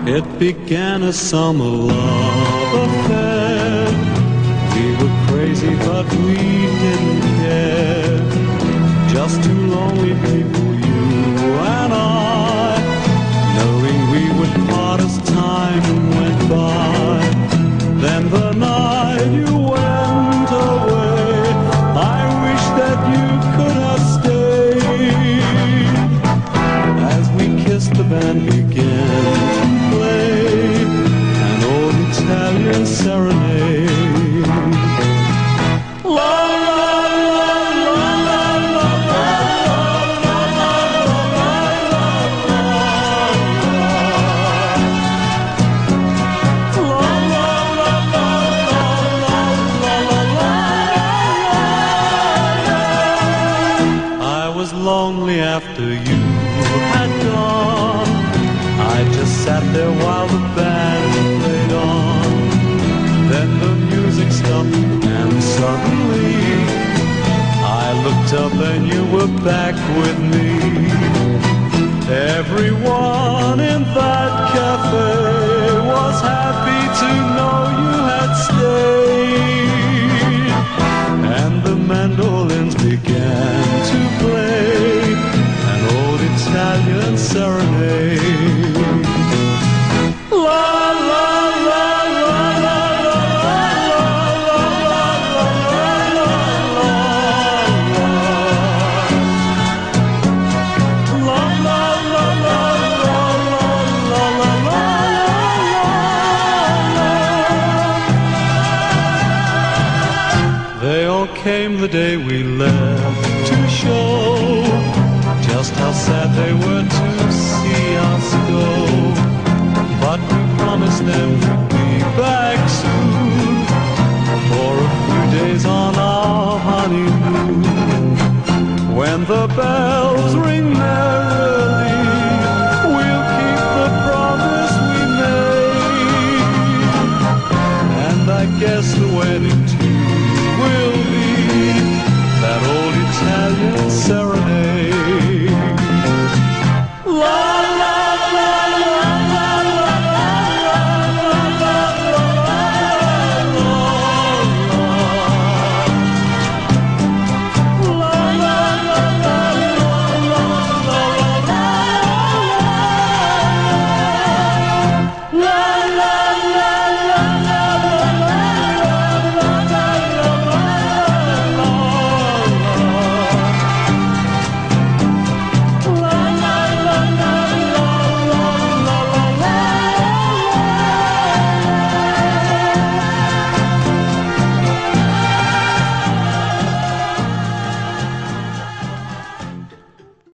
It began as summer love affair. We were crazy but we didn't care. Just two lonely people, you and I, knowing we would part as time went by. Then the night you went away, I wish that you could have stayed. As we kissed, the band began to play an old Italian serenade. La la la la la la la la la la la. I was lonely after you had gone. I just sat there while the band played on. Then the music stopped and suddenly I looked up and you were back with me. Everyone in that cafe was happy to know you had stayed. And the mandolins began to play an old Italian serenade. La la la la la la la la la They all came the day we left to show just how sad they were to see us go. But we promised them we'd be back soon for a few days on our honeymoon. When the bell